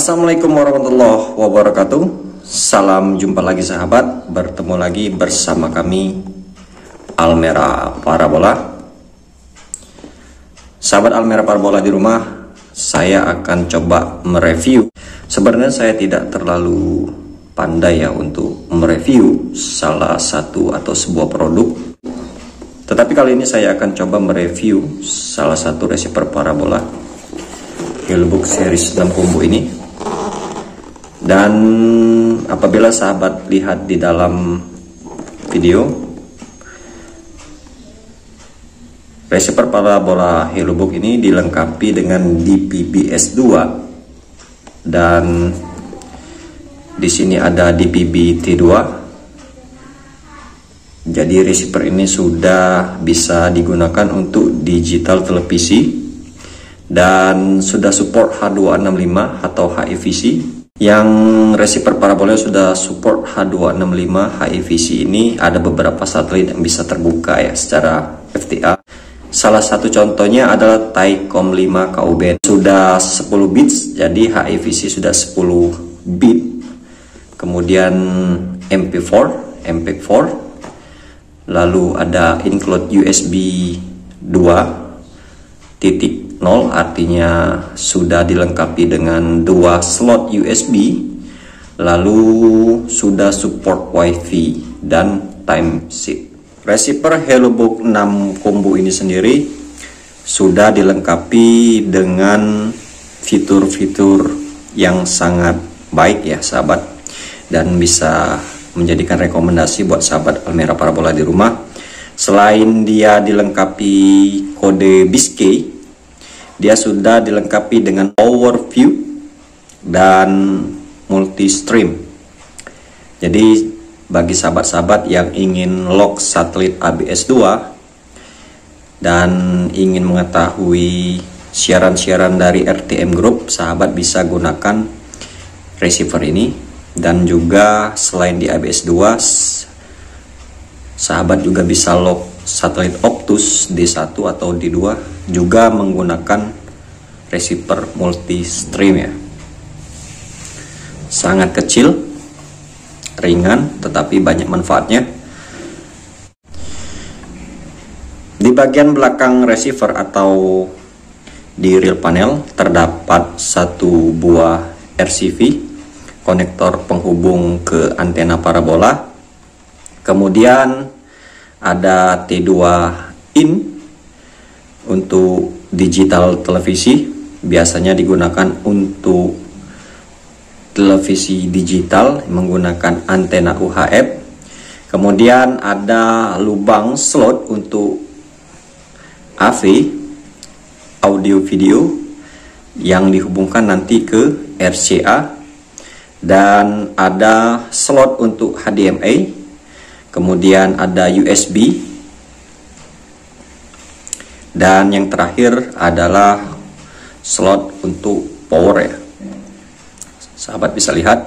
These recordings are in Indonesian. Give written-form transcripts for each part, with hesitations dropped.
Assalamualaikum warahmatullahi wabarakatuh. Salam jumpa lagi sahabat. Bertemu lagi bersama kami Almera Parabola. Sahabat Almera Parabola di rumah, saya akan coba mereview. Sebenarnya saya tidak terlalu pandai ya untuk mereview salah satu atau sebuah produk. Tetapi kali ini saya akan coba mereview salah satu receiver parabola Hillbook series 6 combo ini. Dan apabila sahabat lihat di dalam video, receiver parabola Hillbook ini dilengkapi dengan DPBS2 dan di sini ada DPB T2. Jadi receiver ini sudah bisa digunakan untuk digital televisi dan sudah support H265 atau HEVC. Yang receiver parabola sudah support H265 HEVC ini ada beberapa satelit yang bisa terbuka ya secara FTA. Salah satu contohnya adalah Thaicom 5 KU-band sudah 10 bits, jadi HEVC sudah 10 bit. Kemudian MP4, lalu ada include USB 2.0, artinya sudah dilengkapi dengan 2 slot USB, lalu sudah support WiFi dan Type-C. Receiver Hillbook 6 combo ini sendiri sudah dilengkapi dengan fitur-fitur yang sangat baik ya sahabat, dan bisa menjadikan rekomendasi buat sahabat Almera Parabola di rumah. Selain dia dilengkapi kode Biscay, dia sudah dilengkapi dengan overview dan multi stream. Jadi bagi sahabat-sahabat yang ingin lock satelit ABS 2 dan ingin mengetahui siaran-siaran dari RTM Group, sahabat bisa gunakan receiver ini. Dan juga selain di ABS 2, sahabat juga bisa lock satelit Optus D1 atau D2 juga menggunakan receiver multi stream ya. Sangat kecil, ringan, tetapi banyak manfaatnya. Di bagian belakang receiver atau di rear panel terdapat satu buah RCV, konektor penghubung ke antena parabola. Kemudian ada T2 in untuk digital televisi, biasanya digunakan untuk televisi digital menggunakan antena UHF. Kemudian ada lubang slot untuk AV, audio video, yang dihubungkan nanti ke RCA, dan ada slot untuk HDMI. Kemudian ada USB, dan yang terakhir adalah slot untuk power ya. Sahabat bisa lihat.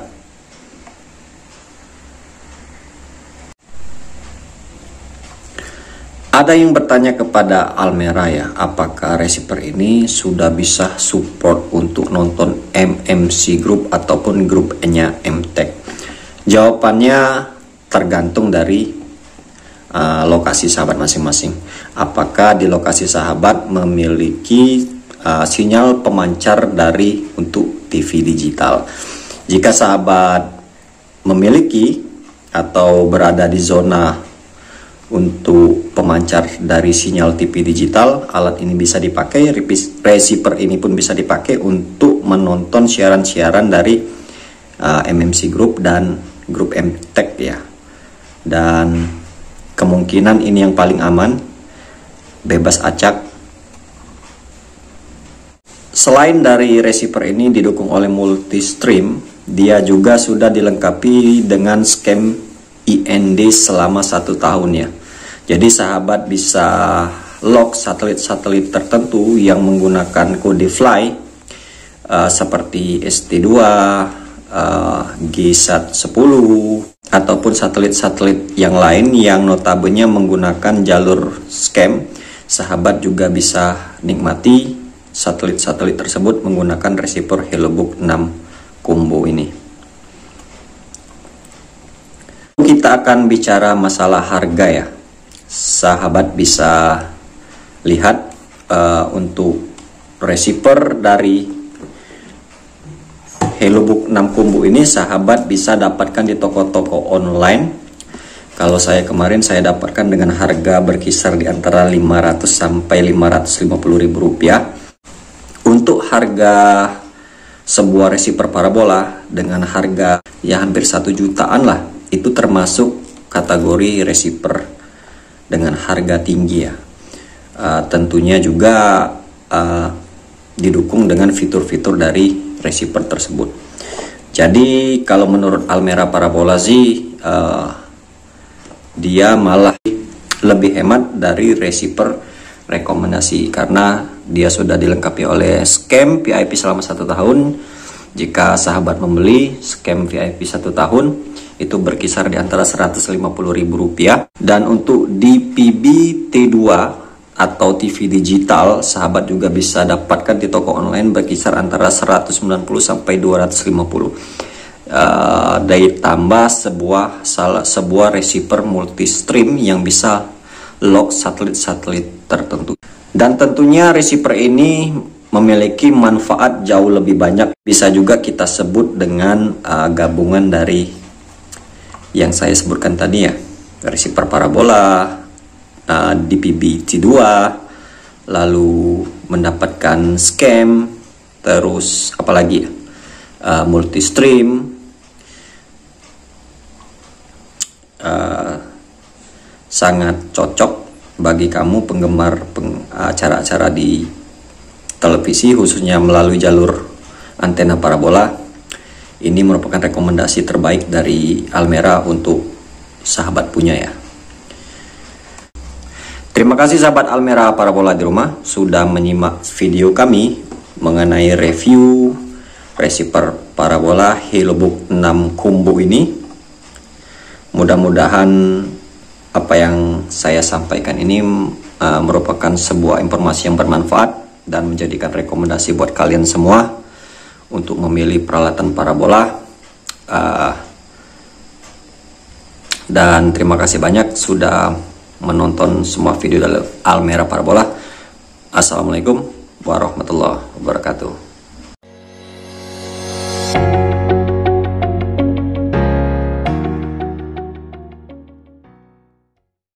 Ada yang bertanya kepada Almera ya, apakah receiver ini sudah bisa support untuk nonton MMC Group ataupun grup nya MTech? Jawabannya tergantung dari lokasi sahabat masing-masing. Apakah di lokasi sahabat memiliki sinyal pemancar dari untuk TV digital? Jika sahabat memiliki atau berada di zona untuk pemancar dari sinyal TV digital, alat ini bisa dipakai. Receiver ini pun bisa dipakai untuk menonton siaran-siaran dari MMC Group dan grup MTech ya. Dan kemungkinan ini yang paling aman, bebas acak. Selain dari receiver ini didukung oleh multi stream, dia juga sudah dilengkapi dengan scam IND selama 1 tahun ya. Jadi sahabat bisa lock satelit-satelit tertentu yang menggunakan kode fly seperti ST2, GSAT-10 ataupun satelit-satelit yang lain yang notabene menggunakan jalur scam. Sahabat juga bisa nikmati satelit-satelit tersebut menggunakan receiver Hillbook 6 combo ini. Kita akan bicara masalah harga ya. Sahabat bisa lihat untuk receiver dari HelloBook 6 combo ini sahabat bisa dapatkan di toko-toko online. Kalau saya kemarin saya dapatkan dengan harga berkisar di antara 500 sampai 550 ribu rupiah. Untuk harga sebuah receiver parabola dengan harga ya hampir 1 jutaan lah, itu termasuk kategori receiver dengan harga tinggi ya. Tentunya juga didukung dengan fitur-fitur dari receiver tersebut. Jadi kalau menurut Almera Parabola sih dia malah lebih hemat dari receiver rekomendasi karena dia sudah dilengkapi oleh scam VIP selama 1 tahun. Jika sahabat membeli scam VIP 1 tahun itu berkisar di antara 150.000 rupiah. Dan untuk DPB T2 atau TV digital sahabat juga bisa dapatkan di toko online berkisar antara 190 sampai 250. Ditambah sebuah receiver multi-stream yang bisa lock satelit-satelit tertentu. Dan tentunya receiver ini memiliki manfaat jauh lebih banyak. Bisa juga kita sebut dengan gabungan dari yang saya sebutkan tadi ya, receiver parabola, DPB T2, lalu mendapatkan scam, terus apalagi ya, multi-stream, sangat cocok bagi kamu penggemar acara-acara di televisi khususnya melalui jalur antena parabola. Ini merupakan rekomendasi terbaik dari Almera untuk sahabat punya ya. Terima kasih sahabat Almera Parabola di rumah sudah menyimak video kami mengenai review receiver parabola HelloBook 6 combo ini. Mudah-mudahan apa yang saya sampaikan ini merupakan sebuah informasi yang bermanfaat dan menjadikan rekomendasi buat kalian semua untuk memilih peralatan parabola. Dan terima kasih banyak sudah menonton semua video dari Almera Parabola. Assalamualaikum warahmatullahi wabarakatuh.